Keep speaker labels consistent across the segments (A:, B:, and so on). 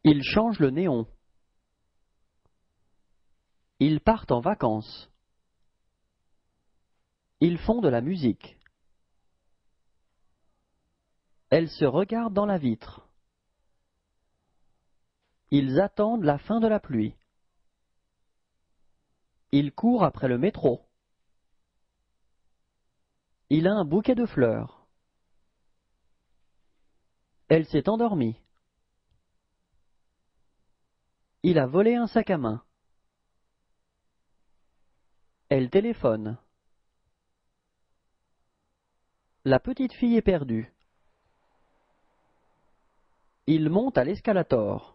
A: Ils changent le néon. Ils partent en vacances. Ils font de la musique. Elles se regardent dans la vitre. Ils attendent la fin de la pluie. Il court après le métro. Il a un bouquet de fleurs. Elle s'est endormie. Il a volé un sac à main. Elle téléphone. La petite fille est perdue. Il monte à l'escalator.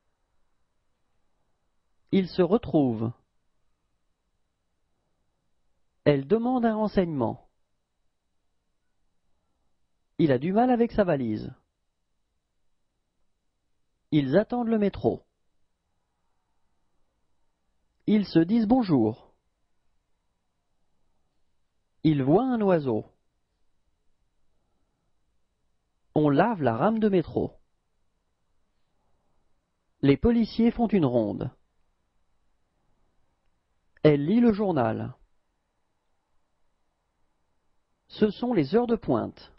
A: Il se retrouve. Elle demande un renseignement. Il a du mal avec sa valise. Ils attendent le métro. Ils se disent bonjour. Ils voient un oiseau. On lave la rame de métro. Les policiers font une ronde. Elle lit le journal. Ce sont les heures de pointe.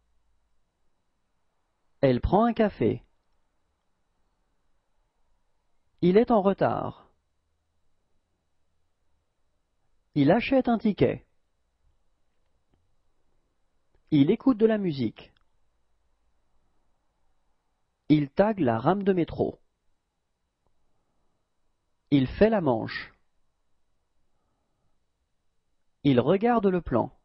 A: Elle prend un café. Il est en retard. Il achète un ticket. Il écoute de la musique. Il tague la rame de métro. Il fait la manche. Il regarde le plan.